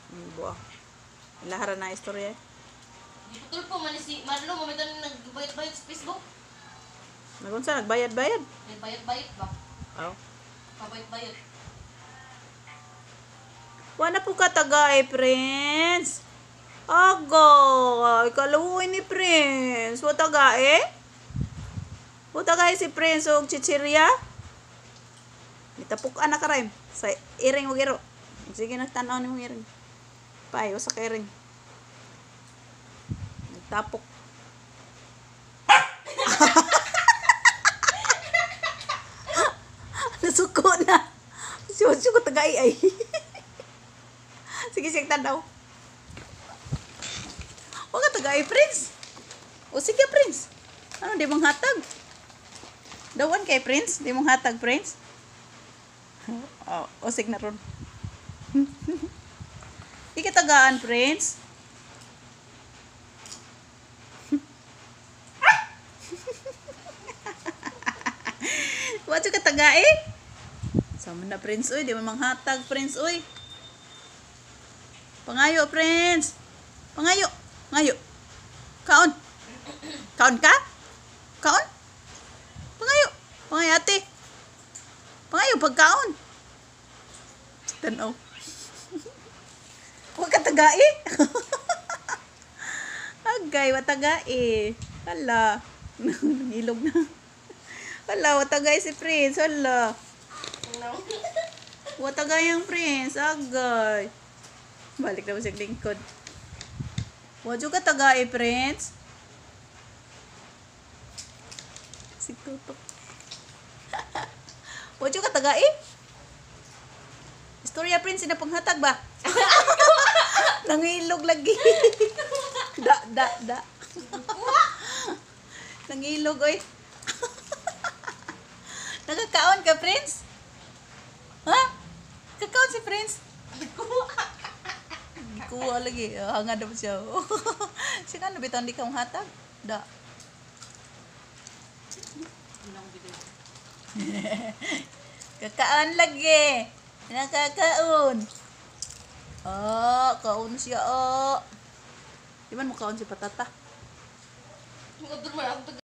Buah. Lahara na istorya. Betul po man si Marlo mo meton nagbayad-bayad sa Facebook. Nagunsa nagbayad-bayad? Nagbayad-bayad ba? Oh. Pabayad-bayad. Wala po ka tagay, Prince. Aga, ikaluwi ni Prince. Wa tagay? Wa tagay si Prince og chichirya? Itapuk anak ka rin. Sa iring o giro. Sige, nagtanaw ni mong iring. Pay, usa ka iring. Nagtapok. Nasuko na. Suko tagay ay. Sige, sige, tanaw. Huwag ka tagay, Prince. O sige, Prince. Ano, di mong hatag? Dawan kay Prince? Di mong hatag, Prince? O sige na ron. Ikatagaan, Prince. Wala ka tagai? Sama na, Prince, uy. Di mo manghatag, Prince, uy. Pangayo, Prince. Pangayo. Pangayo. Kaon. Kaon ka? Kaon? Pangayo. Pangayo, ate. Pangayo, pagkaon. Tanaw. Huwag ka tagai. Agay, watagai. Hala. Nangilog na. Hala, watagay si Prince. Hala. Watagay ang Prince. Agay. Balik na mo sa lingkod. Wadyo ka tagai, Prince. Si Tutok. Wadyo ka tagai? Istorya, Prince, na panghatag ba? Nangilog lagi. Da. Nangilog, oy. Nakakaon ka, Prince? Ha? Kakaon si Prince? Kuha lagi. Hangad daw siya. Siya na bitaw di ka hatag? Da. Kakaon lagi. Nakakaon. Kaon siya. Di man mo kaon si Patata? Mga durma ako